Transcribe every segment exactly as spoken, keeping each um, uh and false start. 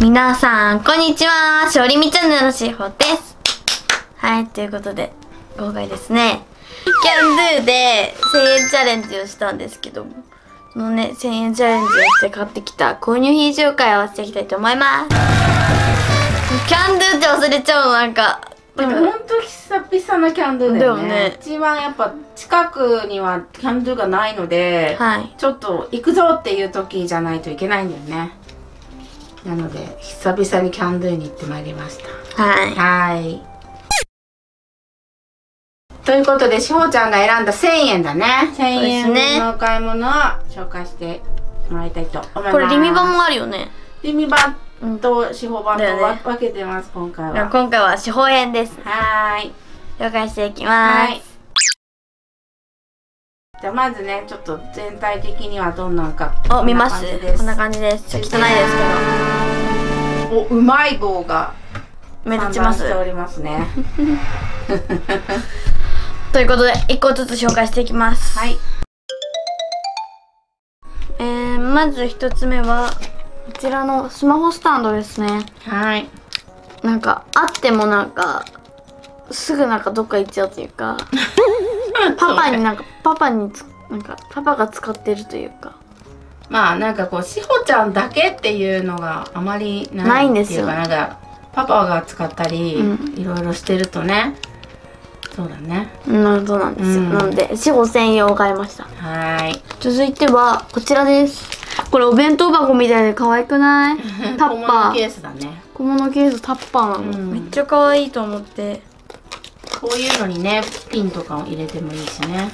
皆さんこんにちは、しおりみチャンネルのしほです。はい、ということで今回ですね、キャンドゥでせんえんチャレンジをしたんですけども、そのねせんえんチャレンジをして買ってきた購入品紹介をしていきたいと思います。キャンドゥって忘れちゃうの、なんかでもほんと久々のキャンドゥだよね。 だよね。 一番やっぱ近くにはキャンドゥがないので、はい、ちょっと行くぞっていう時じゃないといけないんだよね。なので久々にキャンドゥに行ってまいりました。はいはいということで、しほちゃんが選んだせんえんだね。せんえん分のお買い物を紹介してもらいたいと思います。 これリミ版もあるよね。 リミ版としほ版と分けてます、今回は。 今回はしほ編です。 はーい、 紹介していきます。 じゃあまずね、ちょっと全体的にはどんなのか。 お、見ます。こんな感じです。ちょっと汚いですけど。お、うまい棒が目立ちます。 しておりますね。 ということでいっこずつ紹介していきます。はい。えー、まずひとつめはこちらのスマホスタンドですね。はい。なんかあってもなんかすぐなんかどっか行っちゃうというか。パパになんかパパにつなんかパパが使ってるというか、 まあなんかこうしほちゃんだけっていうのがあまりないんですよ。なんかパパが使ったり、うん、いろいろしてるとね。そうだね。 うん、そうなんですよ。うん、なのでしほ専用を買いました。はい。続いてはこちらです。これお弁当箱みたいで可愛くない？タッパー。小物ケースだね。小物ケースタッパーなの。うん、めっちゃ可愛いと思って。 こういうのにね、ピンとかを入れてもいいしね。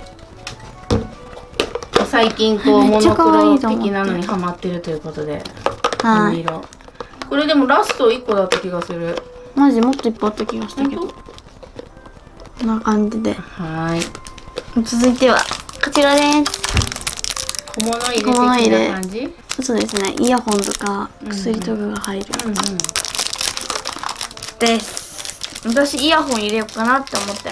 最近こうモノクロ的なのにハマってるということで、この色。これでもラストいっこだった気がする。 マジもっといっぱいあった気がしたけど。こんな感じで。はい。続いてはこちらです。 小物入れ的な感じ？ そうですね。イヤホンとか薬とかが入る。うんうん。です。私イヤホン入れようかなって思ってます。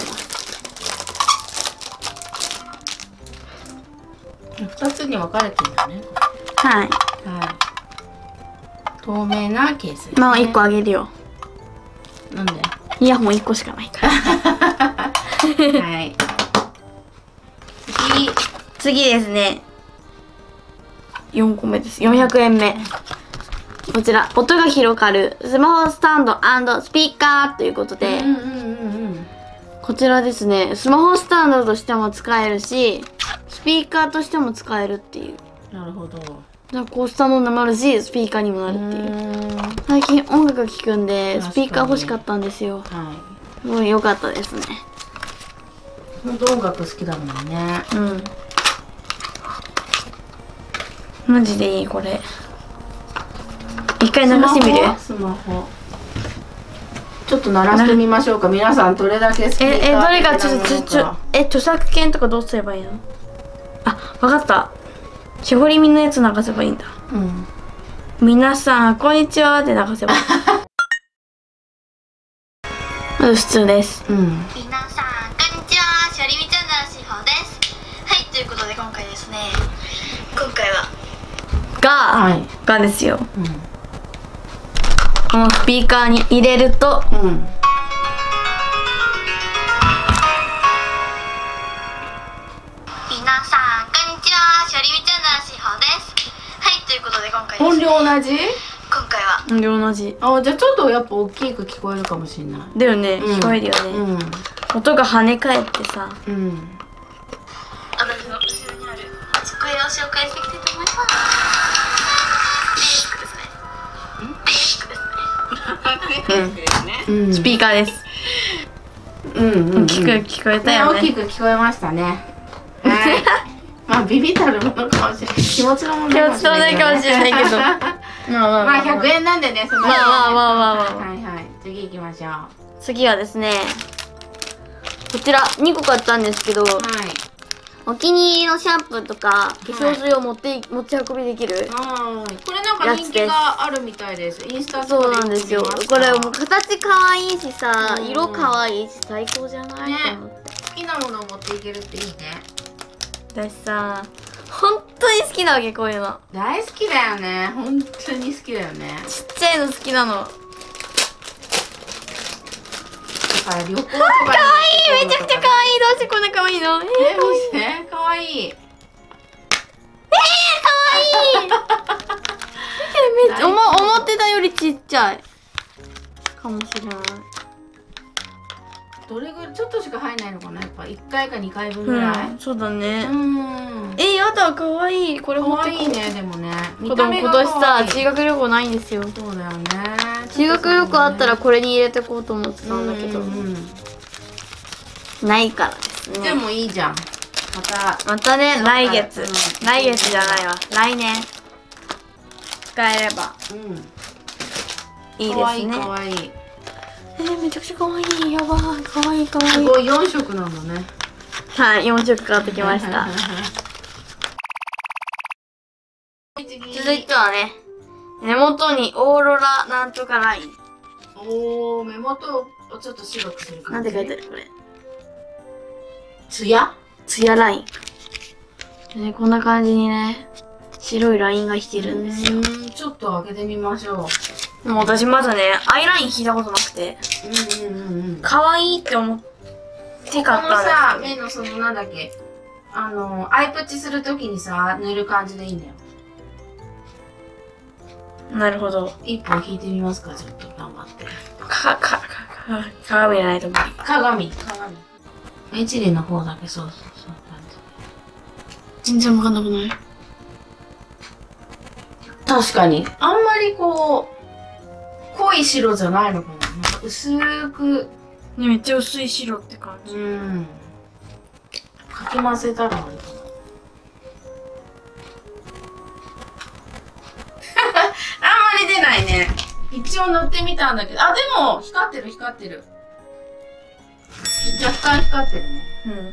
二つに分かれてるんだね。 はい。はい。 透明なケースですね。 まあ一個あげるよ。 なんで？ イヤホン一個しかないから。はい。次次ですね。よんこめです。よんひゃくえんめ。こちら音が広がるスマホスタンド&スピーカーということで、こちらですね、スマホスタンドとしても使えるしスピーカーとしても使えるっていう。なるほど。なんかこうスタンドにもなるしスピーカーにもなるっていう。最近音楽聴くんでスピーカー欲しかったんですよ。はい、すごい良かったですね。 本当音楽好きだもんね。 うん、マジでいい。これ一回鳴らしてみる？ スマホちょっと鳴らしてみましょうか。皆さんどれだけスピーカー的なものか。え、え、どれかちょっとちょちょえ、著作権とかどうすればいいの？あ、わかった。しほりみのやつ流せばいいんだ。うん。皆さんこんにちはって流せばいい。まず普通です。うん。皆さんこんにちは、しほりみチャンネルしほです。はい、ということで今回ですね、今回はが、はい、がですよ。うん、このスピーカーに入れると、うん、皆さんこんにちは、しおりみチャンネルしほです。はい、ということで今回ですね、 音量同じ？ 今回は音量同じ。 あ、じゃあちょっとやっぱ大きく聞こえるかもしれない。 だよね、うん、聞こえるよね、うん、音が跳ね返ってさ、うん、私の後ろにある机を紹介していきたいと思います。スピーカーです。うんうん、聞く聞こえたよね。 大きく聞こえましたね。はい。まあビビたるものかもしれない。気持ちの問題かもしれない。気持ちの問題かもしれないけど。まあまあまあひゃくえんなんでね。そのまあまあまあまあまあ。はいはい。次行きましょう。 次はですね、こちらにこ買ったんですけど、はい。お気に入りのシャンプーとか化粧水を持って持ち運びできる。 はい。これなんか人気があるみたいです。インスタとかで。そうなんですよ。これもう形可愛いしさ、色可愛いし最高じゃない？と思って。 好きなものを持っていけるっていいね。 私さ、 本当に好きなわけ、こういうの。 大好きだよね。本当に好きだよね。 ちっちゃいの好きなの。 だから旅行とかに。 かわいい、めちゃくちゃかわいい。どうしてこんなかわいいの？えー、 え、見せて、かわいい。 えー、かわいい。めっちゃ、おも、思ってたよりちっちゃい。かもしれない。 どれぐらい、ちょっとしか入んないのかな、やっぱいっかいかにかいぶんぐらい。 うん、そうだね。 うん。 えー、やだ、かわいい。これかわいいね、でもね。 見た目が今年さ、修学旅行ないんですよ。 そうだよね。 修学旅行あったらこれに入れてこうと思ってたんだけど。ないからですね。 でもいいじゃん。また。 またね、来月。来月じゃないわ。来年。使えれば。うん。いいですね。かわいい、かわいい。えー、めちゃくちゃかわいい。やばい。かわいい、かわいい。すごい、よんしょくなんだね。 はい、よんしょく買ってきました。続いてはね、根元にオーロラなんとかライン。 おー、目元をちょっと白くする感じ。 なんて書いてあるこれ。 ツヤツヤライン。ね、こんな感じにね、白いラインが引けるんですよ。 ちょっと開けてみましょう。 でも私まだね、アイライン引いたことなくて、うんうんうんうん。可愛いって思って買ったんですよ。 このさ、目のそのなんだっけ、あの、アイプチするときにさ、塗る感じでいいんだよ。 なるほど。 一本引いてみますか、ちょっと頑張って。 か、か、か、か、鏡じゃないと無理。 鏡、鏡。エチリの方だけ、そうそうそう。 全然わかんなくない？ 確かに。あんまりこう、濃い白じゃないのかな。なんか薄く。 ね、めっちゃ薄い白って感じ。うん。 かき混ぜたらいいかな。あんまり出ないね。一応塗ってみたんだけど。あ、でも、光ってる光ってる。若干光ってるね。うん。うん、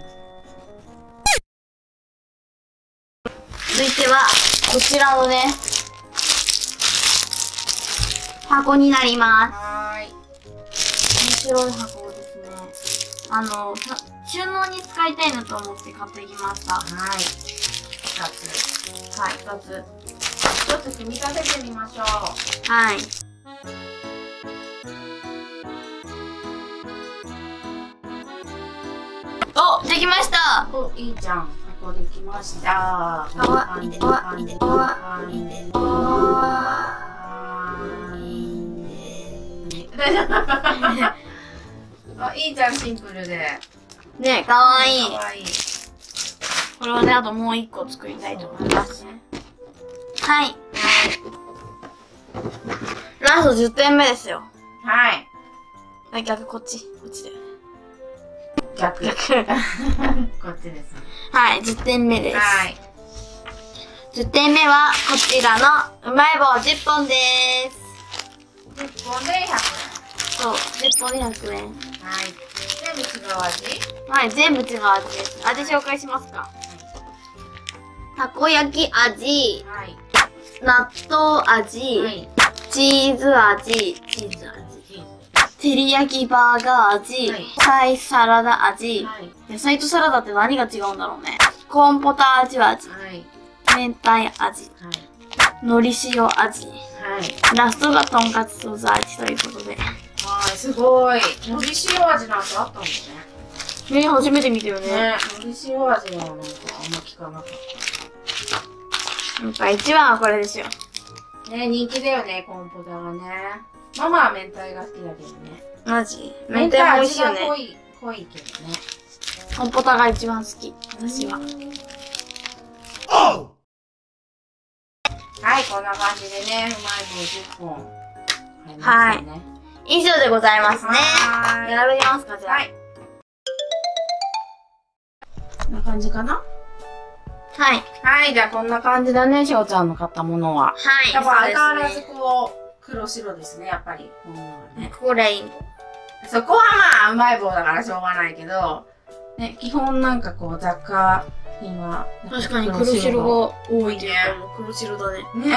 続いては、こちらのね、箱になります。はーい。面白い箱ですね。あの、収納に使いたいなと思って買ってきました。はい。二つ。はい、二つ。 ちょっと組み立ててみましょう。 はい。お、できました。 お、いいじゃん。箱できました。かわいい。かわいい。かわいい。かわいい。 大丈夫。あ、いいじゃん、シンプルで。 ね、かわいい。 かわいい。 これはね、あともう一個作りたいと思います。はい。ラストじゅってんめですよ。 はい。 あ、逆、こっち。こっちだよね。 逆。 逆。 こっちです。 はい、じゅってんめです。 はい。 じゅってんめは、こちらの、うまい棒じゅっぽんでーす。 じゅっぽんでひゃくえん。 そう、じゅっぽんでひゃくえん。はい。 全部違う味？ はい、全部違う味です。味紹介しますか。はい、たこ焼き味、はい、納豆味、はい、チーズ味、チーズ味、照り焼きバーガー味、はい、野菜サラダ味、はい、野菜とサラダって何が違うんだろうね。コーンポタージュ味、はい、明太味、はい、海苔塩味、はい、ラストがとんかつソース味ということで。 はい、すごい。海苔塩味なんてあったんだね。 ね、初めて見たよね。 ね、海苔塩味はなんかあんま聞かなかった。 やっぱ一番はこれですよ。 ね、人気だよね、コーンポタはね。ママは明太が好きだけどね。 マジ？明太も美味しいよね。 濃い、濃いけどね。 コーンポタが一番好き、私は。 はい、こんな感じでね、うまい棒じゅっぽん買いましたね。はい。 以上でございますね。並べますか、じゃあ。はい。 こんな感じかな？ はい。 はい、じゃあこんな感じだね、しょうちゃんの買ったものは。はい。やっぱ相変わらずこう、黒白ですね、やっぱり。 ね、ここレインボー。そこはまあ、うまい棒だからしょうがないけど、ね、基本なんかこう、雑貨品は。 確かに黒白が多いね。黒白だね。 ね。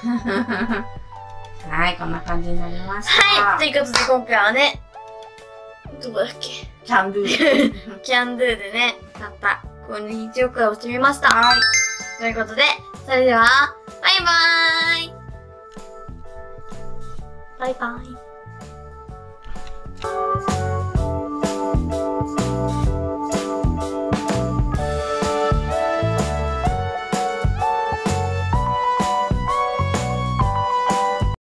はい、こんな感じになりました。 はい、ということで今回はね、どこだっけ？ キャンドゥ。 キャンドゥでね、買った購入品紹介をしてみました。はい。 ということで、それでは、バイバーイバイバイ